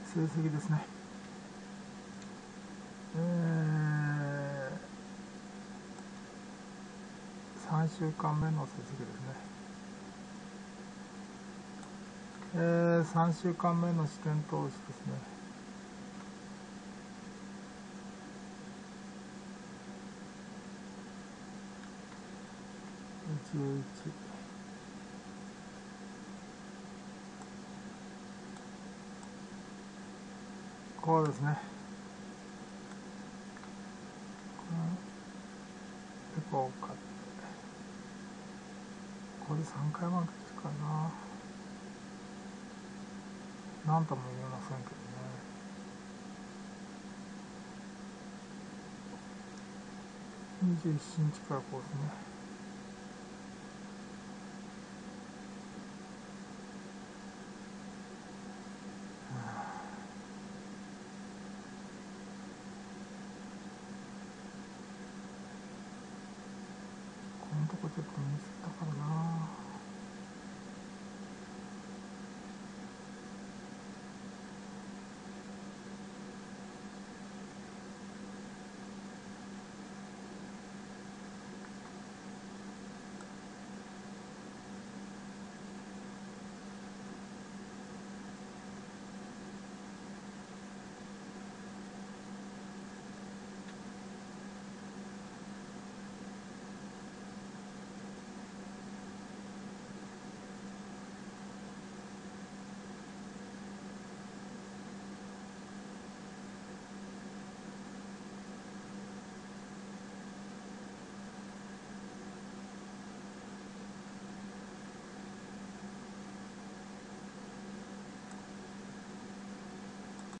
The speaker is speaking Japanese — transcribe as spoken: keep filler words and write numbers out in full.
成績ですね。えー、さんしゅうかんめの成績ですね。えー、さんしゅうかんめの試験投資ですね。じゅういち。こうですね。で、こう買って。これさんかい負けですかな。なんとも言えませんけどね。にじゅうしちにちからこうですね。